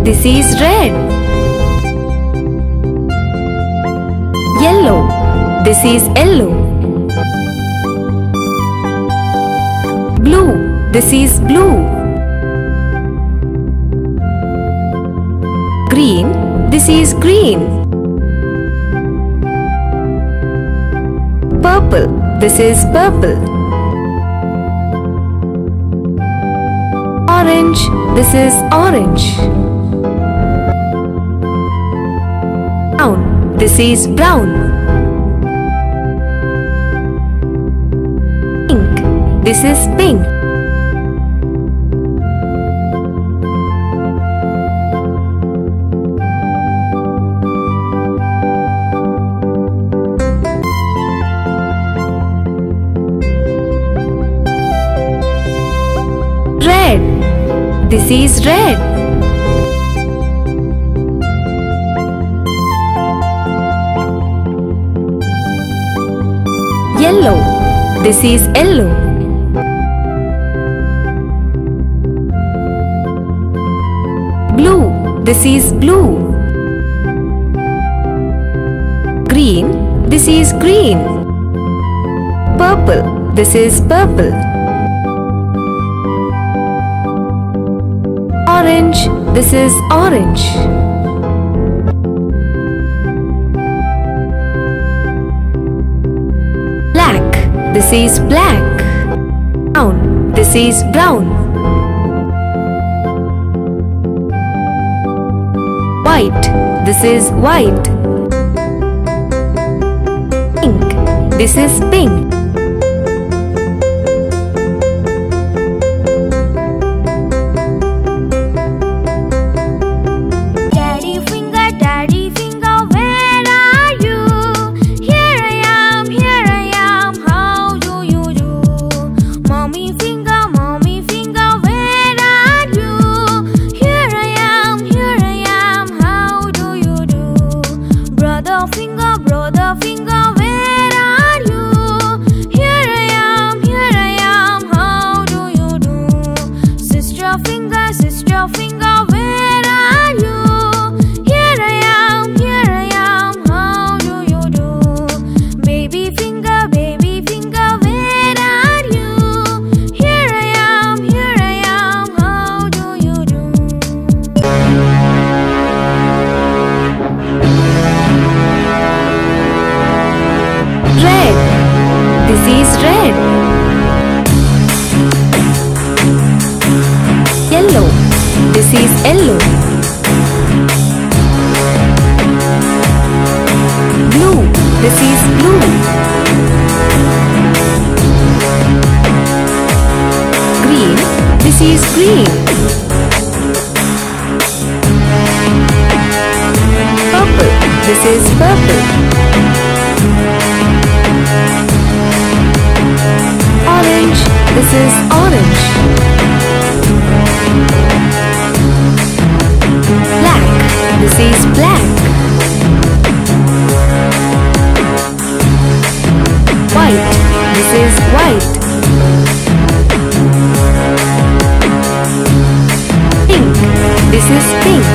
This is red. Yellow. This is yellow. Blue. This is blue. Green. This is green. Purple. This is purple. Orange. This is orange. Brown. This is brown. Pink. This is pink. Red. This is red. Yellow. This is yellow. Blue. This is blue. Green. This is green. Purple. This is purple. Orange. This is orange. Black. This is black. Brown. This is brown. White. This is white. Pink. This is pink. Brother finger, where are you? Here I am, how do you do? Sister finger, where are you? Here I am, how do you do? Baby finger, where are you? Here I am, how do you do? Red. This is red. Yellow. This is yellow. Blue. This is blue. Green. This is green. Purple. This is purple. Orange. This is orange. Black. This is black. White. This is white. Pink. This is pink.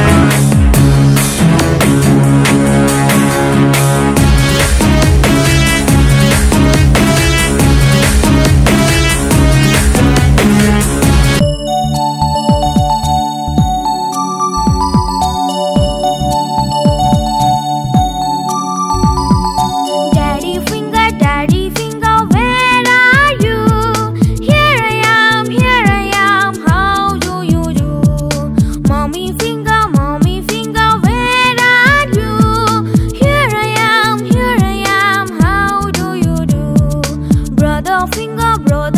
Brother finger,